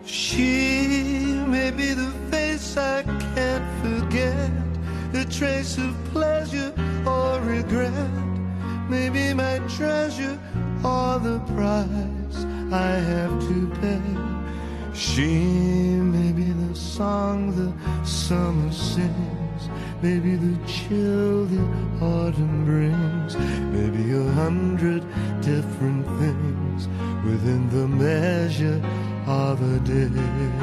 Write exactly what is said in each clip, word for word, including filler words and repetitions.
She may be the face I can't forget, a trace of pleasure or regret, maybe my treasure or the price I have to pay. She may be the song the summer sings, maybe the chill the autumn brings, maybe a hundred different things within the measure of a day.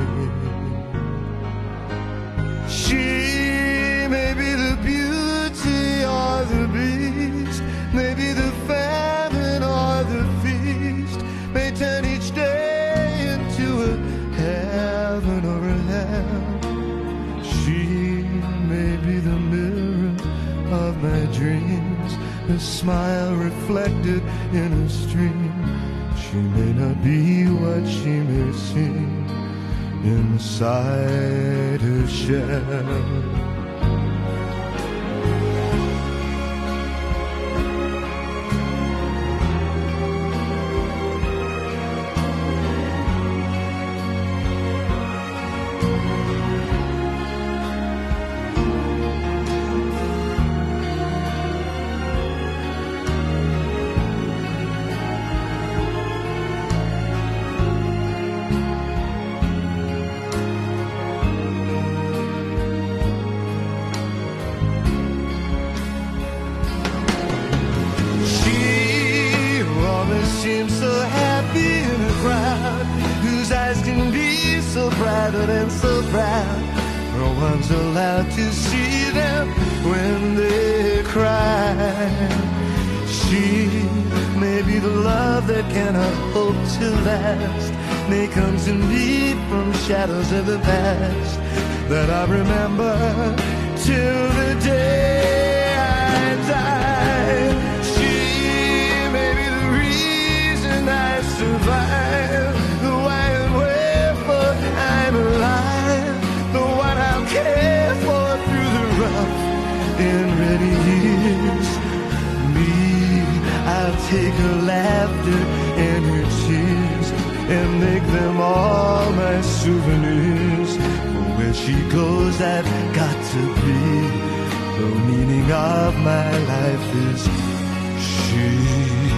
She may be the beauty or the beast, maybe the famine or the feast, may turn each day into a heaven or a hell. She may be the mirror of my dreams, a smile reflected in a stream. She may not be what she may seem inside her shell. Seems so happy in a crowd whose eyes can be so bright and so proud. No one's allowed to see them when they cry. She may be the love that cannot hope to last, may come to me from shadows of the past that I remember till the day I die. I survive, the why and wherefore I'm alive, the one I'll care for through the rough and ready years. Me, I'll take her laughter and her tears and make them all my souvenirs. For where she goes, I've got to be. The meaning of my life is she.